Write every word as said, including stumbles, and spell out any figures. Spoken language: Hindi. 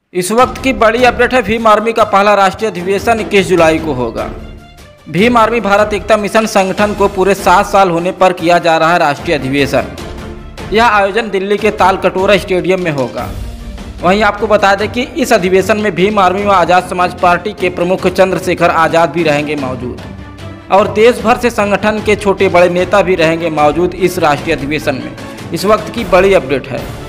इस वक्त की बड़ी अपडेट है। भीम आर्मी का पहला राष्ट्रीय अधिवेशन इक्कीस जुलाई को होगा। भीम आर्मी भारत एकता मिशन संगठन को पूरे सात साल होने पर किया जा रहा है राष्ट्रीय अधिवेशन। यह आयोजन दिल्ली के तालकटोरा स्टेडियम में होगा। वहीं आपको बता दें कि इस अधिवेशन में भीम आर्मी व आज़ाद समाज पार्टी के प्रमुख चंद्रशेखर आज़ाद भी रहेंगे मौजूद और देश भर से संगठन के छोटे बड़े नेता भी रहेंगे मौजूद इस राष्ट्रीय अधिवेशन में। इस वक्त की बड़ी अपडेट है।